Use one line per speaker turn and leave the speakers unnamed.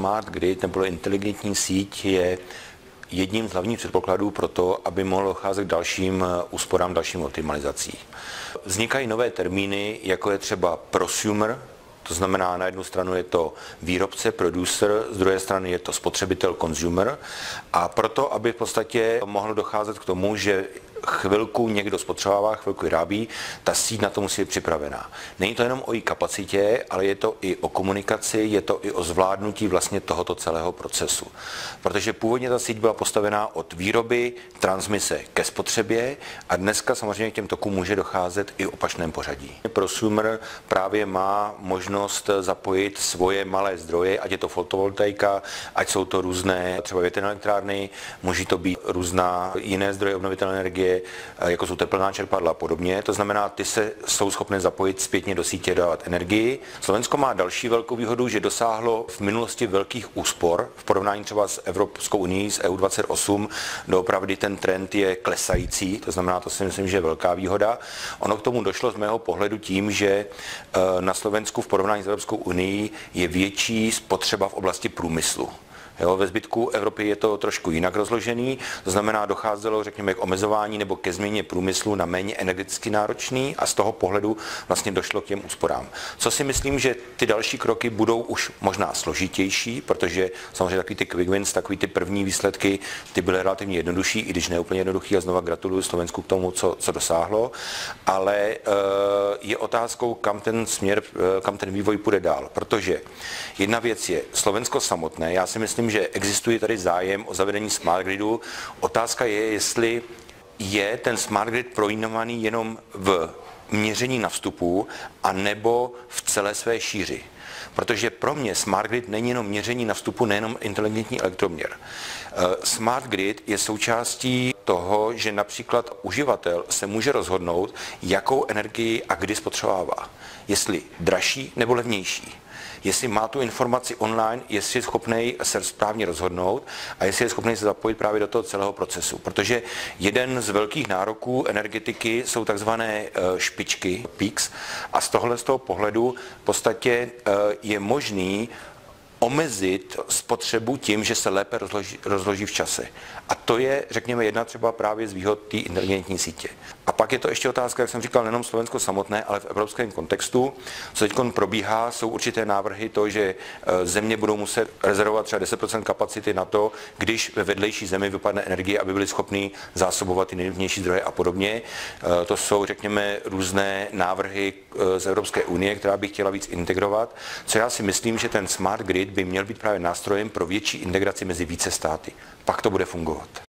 smart grid nebo inteligentní síť je jedním z hlavních předpokladů pro to, aby mohlo docházet k dalším úsporám, dalším optimalizacím. Vznikají nové termíny, jako je třeba prosumer, to znamená, na jednu stranu je to výrobce, producer, z druhé strany je to spotřebitel, consumer. A proto, aby v podstatě mohlo docházet k tomu, že chvilku někdo spotřebává, chvilku vyrábí, ta síť na to musí být připravená. Není to jenom o její kapacitě, ale je to i o komunikaci, je to i o zvládnutí vlastně tohoto celého procesu. Protože původně ta síť byla postavená od výroby, transmise ke spotřebě a dneska samozřejmě k těm tokům může docházet i v opačném pořadí. Prosumer právě má možnost zapojit svoje malé zdroje, ať je to fotovoltaika, ať jsou to různé třeba větrné elektrárny, může to být různá jiné zdroje obnovitelné energie, jako jsou tepelná čerpadla a podobně. To znamená, ty jsou schopné zapojit zpětně do sítě, dávat energii. Slovensko má další velkou výhodu, že dosáhlo v minulosti velkých úspor v porovnání třeba s Evropskou unií, s EU28. Doopravdy ten trend je klesající, to znamená, to si myslím, že je velká výhoda. Ono k tomu došlo z mého pohledu tím, že na Slovensku v porovnání s Evropskou unií je větší spotřeba v oblasti průmyslu. Jo, ve zbytku Evropy je to trošku jinak rozložený, to znamená, docházelo, řekněme, k omezování nebo ke změně průmyslu na méně energeticky náročný a z toho pohledu vlastně došlo k těm úsporám. Co si myslím, že ty další kroky budou už možná složitější, protože samozřejmě takový ty quick wins, takový ty první výsledky, ty byly relativně jednodušší, i když ne úplně jednoduchý, a znova gratuluju Slovensku k tomu, co dosáhlo, ale je otázkou, kam ten směr, kam ten vývoj půjde dál, protože jedna věc je Slovensko samotné, já si myslím, že existuje tady zájem o zavedení smart gridu. Otázka je, jestli je ten smart grid proinovaný jenom v měření na vstupu a nebo v celé své šíři. Protože pro mě smart grid není jenom měření na vstupu, nejenom inteligentní elektroměr. Smart grid je součástí toho, že například uživatel se může rozhodnout, jakou energii a kdy spotřebává. Jestli dražší nebo levnější. Jestli má tu informaci online, jestli je schopný se správně rozhodnout a jestli je schopný se zapojit právě do toho celého procesu. Protože jeden z velkých nároků energetiky jsou takzvané špičky, peaks, a z toho pohledu v podstatě je možný omezit spotřebu tím, že se lépe rozloží v čase. A to je, řekněme, jedna třeba právě z výhod té inteligentní sítě. A pak je to ještě otázka, jak jsem říkal, nejenom Slovensko samotné, ale v evropském kontextu. Co teď probíhá, jsou určité návrhy to, že země budou muset rezervovat třeba 10% kapacity na to, když ve vedlejší zemi vypadne energie, aby byli schopni zásobovat ty nejvnější zdroje a podobně. To jsou, řekněme, různé návrhy z Evropské unie, která by chtěla víc integrovat. Co já si myslím, že ten smart grid by měl být právě nástrojem pro větší integraci mezi více státy. Pak to bude fungovat.